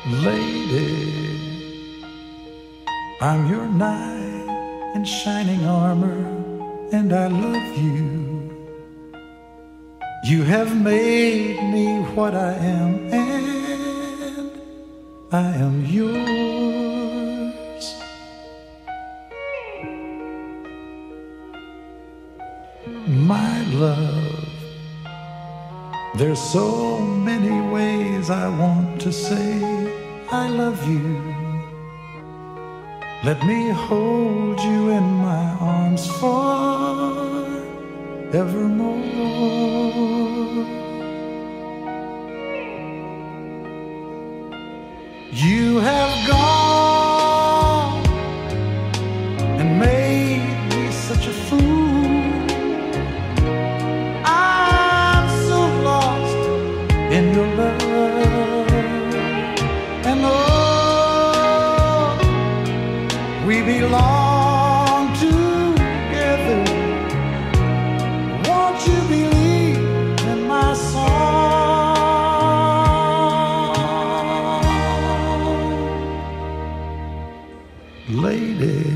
Lady, I'm your knight in shining armor, and I love you. You have made me what I am, and I am yours. My love, there's so many ways I want to say I love you. Let me hold you in my arms forevermore. You have gone and made me such a fool. I'm so lost in your love. And oh, we belong together. Won't you believe in my song? Lady,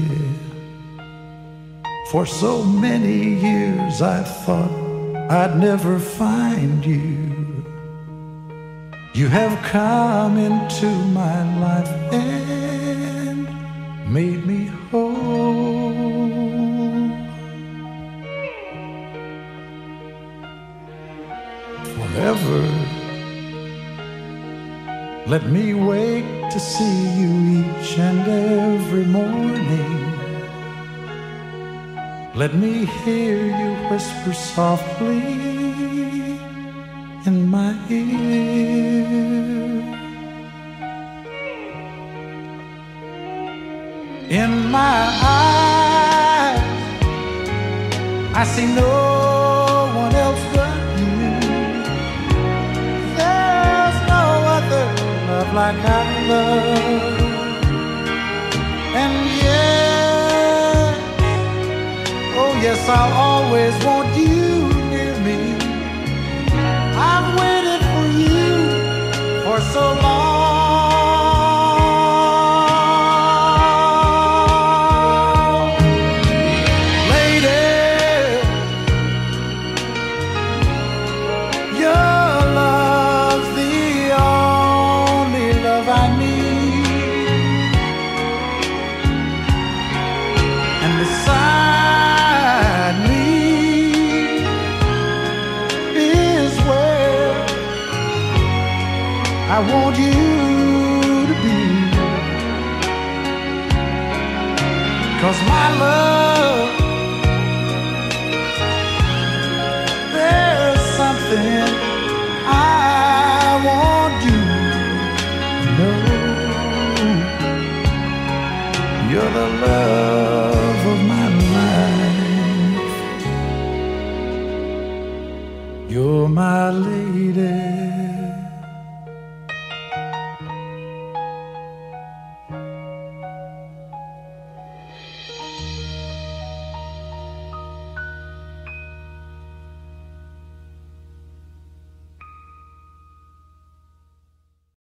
for so many years I thought I'd never find you. You have come into my life and made me whole. Forever, let me wake to see you each and every morning. Let me hear you whisper softly in my ear. In my eyes, I see no one else but you. There's no other love like I love. And yes, oh yes, I'll always want you near me. I've waited for you for so long. Lady, your love's the only love I need. And beside me is where I want you to be. 'Cause my love, there's something I want you to know. You're the love of my life. You're my lady.